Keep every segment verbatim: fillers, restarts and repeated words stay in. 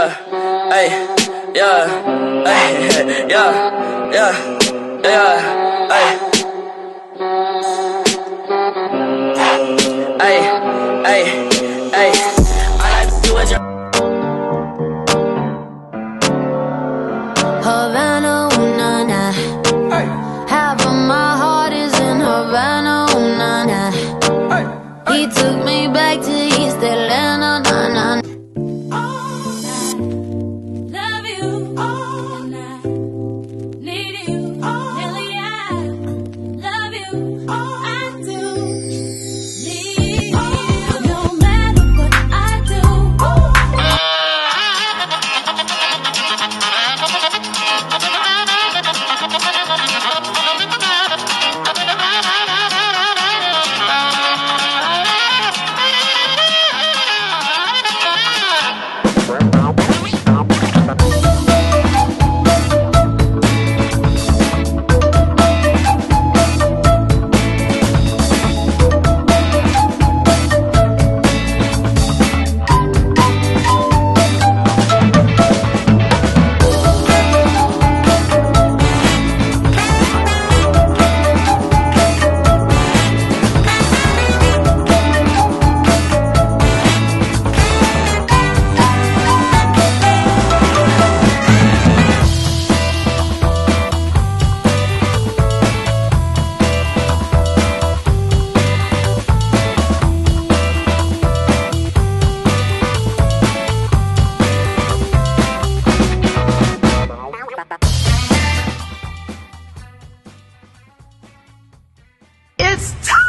yeah, ay, yeah, ay, yeah, yeah, yeah, ay, ay, ay, ay. I like to do it. Havana, ooh, na, na. Hey. Half of my heart is in Havana, ooh, na, na. Hey. Hey. He took me back to East Atlanta, na, na. It's time!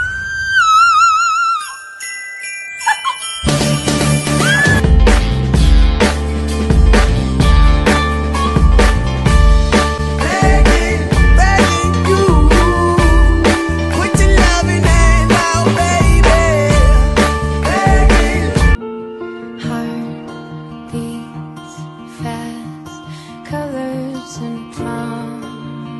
Begging, begging you, put your loving hand out, baby. Begging. Heart beats fast, colors and promises.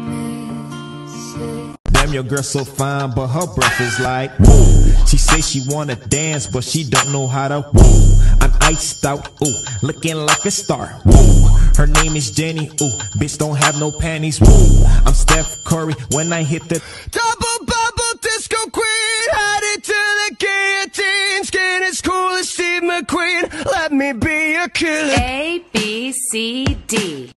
Damn, your girl so fine, but her breath is like whoa. She say she wanna dance, but she don't know how to whoa. I'm iced out, ooh, looking like a star, whoa. Her name is Jenny, ooh, bitch don't have no panties, whoa. I'm Steph Curry when I hit the double bubble disco queen, headed to the guillotine, skin as cool as Steve McQueen. Let me be a killer. A, B, C, D.